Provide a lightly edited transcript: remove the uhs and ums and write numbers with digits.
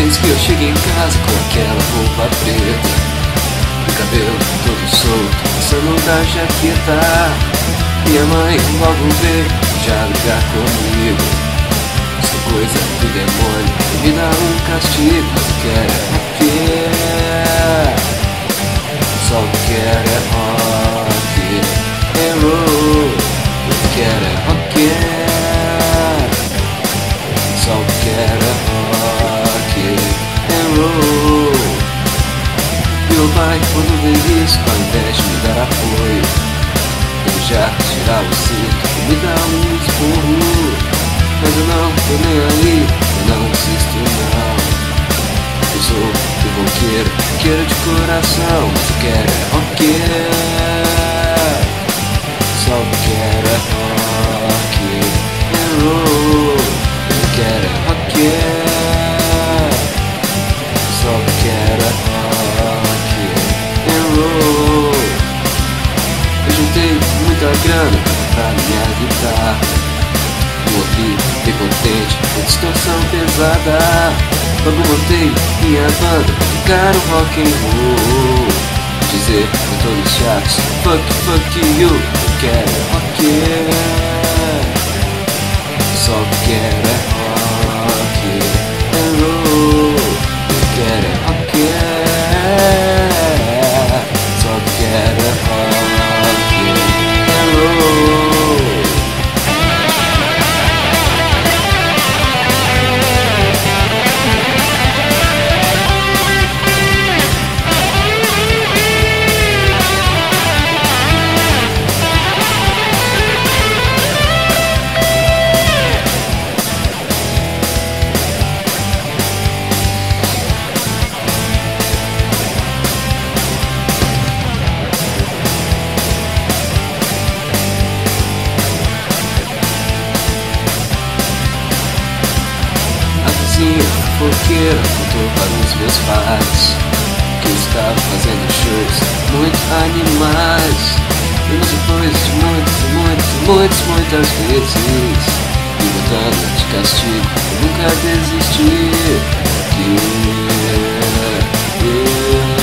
Diz que eu cheguei em casa com aquela roupa preta, o cabelo todo solto, passando da jaqueta. Minha mãe logo veio já ligar comigo. Essa coisa do demônio me dá um castigo. Mas eu quero é rock, só quero é rock and roll. Eu quero é rock, só quero é rock and roll. Meu pai, quando vê isso, ao invés de me dar apoio, ele já tirar o cinto e me dá um esporro. Mas eu não tô nem aí, eu não insisto não. Eu sou do roqueiro, roqueiro de coração. Mas eu quero é rock, só quero é rock and roll. Eu quero é rock, só quero é rock and roll. Eu juntei muita grana pra minha guitarra. Ouvi, fiquei contente, com distorção pesada. Logo montei minha banda, tocar o rock and roll. Dizer pra todos os chatos, fuck you. Eu quero é rock, só quero é rock and roll. Eu quero é rock, só quero é rock and roll. Fofoqueira contou para os meus pais que eu estava fazendo shows muito animais. E depois de muitas vezes me botando de castigo, eu nunca desisti.